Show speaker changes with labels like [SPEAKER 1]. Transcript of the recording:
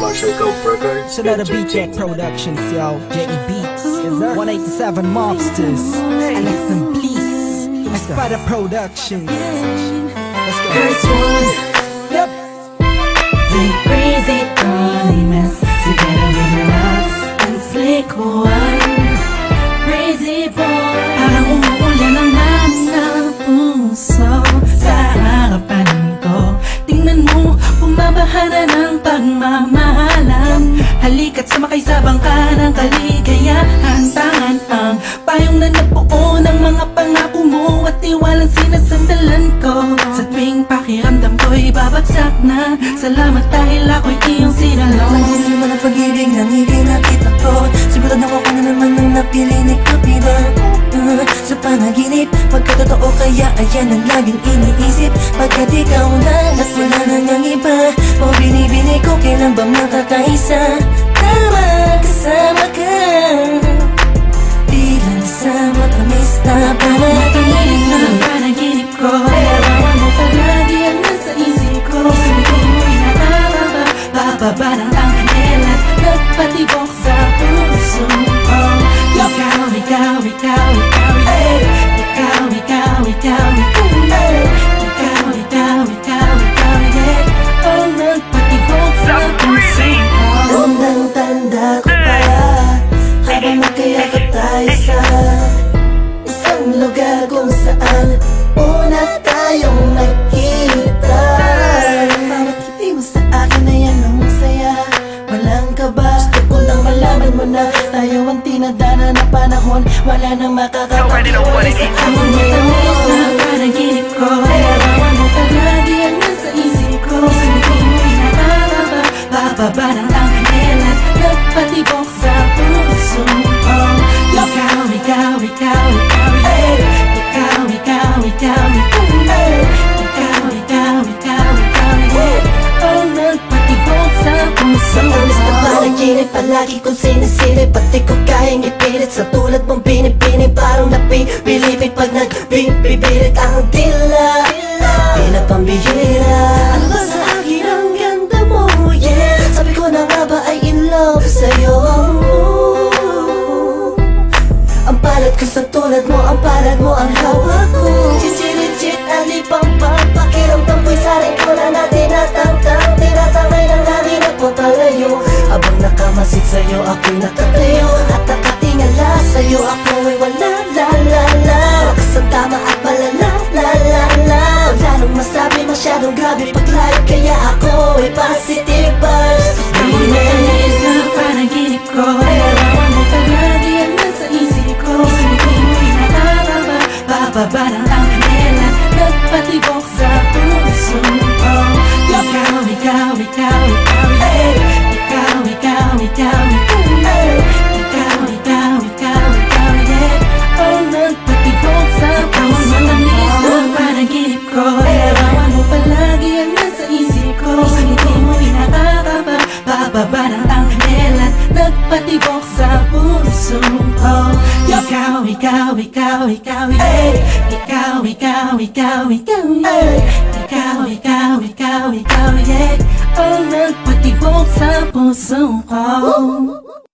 [SPEAKER 1] Marshall Go Burger.
[SPEAKER 2] It's another BJ Productions, yo. J.E. Beats, 187 Mobsters, Alexan Please, Spider Productions. Let's go.
[SPEAKER 3] First one,
[SPEAKER 2] Yep.
[SPEAKER 3] they raise it on mess together with the loves and slick one. Crazy boy, parang umuulan ang ng puso sa harapan ko. Tingnan mo, bumabaha na ng pagmamahalan. Halika't sumakay sa bangka ng kaligayahan. Tangan ang payong na nabuo ng mga pangako mo at tiwalang sinasandalan ko. Sa tuwing pakiramdam ko'y babagsak na, salamat dahil ako'y iyong sinalo.
[SPEAKER 4] Hindi naman ang pag-ibig nang hindi nakita ko. Sigurado ako na naman nang napili ni Kapida. Sa panaginip, pagkatotoo kaya ayan ang laging iniisip. Pagkat ikaw na at wala na niyang iba, o binibini ko kailan ba makakaisa. Tama kasama ka, di lang sa matamis na
[SPEAKER 3] Matangin na ang panaginip ko, larawan mo palagi ang nasa isip ko. Sumigay mo'y nakababa, bababa ng ang kanila, nagpatibok sa puso ko. Ikaw, ikaw, ikaw, ikaw, yeah. Ikaw, ikaw, ikaw, ikaw, yeah. Ikaw, ikaw, ikaw, ikaw, yeah. Ang nagpatibok sa puso ko.
[SPEAKER 4] Tandang-tanda ko pa, habang magkayakap tayo sa isang lugar kung saan una tayong nakita. Bawat ngiti mo sa akin ay anong saya, walang kaba. Gusto ko lang malaman mo na tayo ang tinadana ng panahon. Wala nang makakapagpapalay sa amin
[SPEAKER 3] Matamis na ang panaginip ko, larawan mo palagi ang nasa isip ko. Sumigay mo'y nakababa, bababa ng ang kanila, nagpatibok sa puso ko. Ikaw, ikaw, ikaw, ikaw, yeah. Ikaw, ikaw, ikaw, ikaw, yeah. Ikaw, ikaw, ikaw, ikaw, yeah. Ang nagpatibok sa puso
[SPEAKER 4] Ang alis na
[SPEAKER 3] ko.
[SPEAKER 4] panaginip, palagi kong sinisilip. Pati ko kayang ipilit sa tulad mong binibini. Parang napibilipit pag nagbibirit ang dila. Di na pambihira. Ano ba sa akin ang ganda mo, yeah. Sabi ko na nga ba ay in love sa'yo. Ang palad ko sa tulad mo, ang palad mo ang hawak ko. Chichirit-chit, alipang pakiramdam ko'y saring ko na natin natangtang. Tinatangay ng hangin at papalayo. Habang nakamasid sa'yo, ako'y nakatayo. At nakatingala sa'yo, ako'y wala, la la la. Wakas ang tama at malala, la la la. Wala nang masabi, masyadong grabe paglayo. Kaya ako'y positive vibes.
[SPEAKER 3] Ang matamis na ang panaginip ko, larawan mo palagi ang nasa isip ko. Sumigay mo'y nakababa, bababa ng ang kanila, nagpatibok sa puso ko. Ikaw, ikaw, ikaw, ikaw, yeah. Ikaw, ikaw, ikaw, ikaw, yeah. Ikaw, ikaw, ikaw, ikaw, yeah. Ang nagpatibok sa puso ko. Ang matamis na ang panaginip ko, larawan mo palagi ang nasa isip ko. Sumigay mo'y nakakaba, bababa ng ang kanila, nagpatibok sa puso ko. Ikaw, ikaw, ikaw, ikaw, yeah. Ikaw, ikaw, ikaw, ikaw, yeah. Ikaw, ikaw, ikaw, ikaw, yeah. Ang nagpatibok sa puso ko.